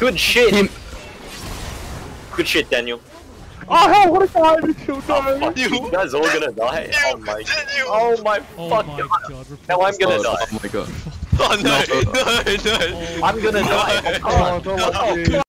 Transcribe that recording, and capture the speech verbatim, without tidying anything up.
Good shit. Team. Good shit, Daniel. Oh hell, what a guy! So Oh, die. fuck you. You guys all gonna die. Oh my. Daniel. Oh my Oh fuck my god. god. Now I'm gonna Oh, die. oh my god. Oh no, No. no, no. I'm gonna die. Oh Oh, Oh, no, no. no.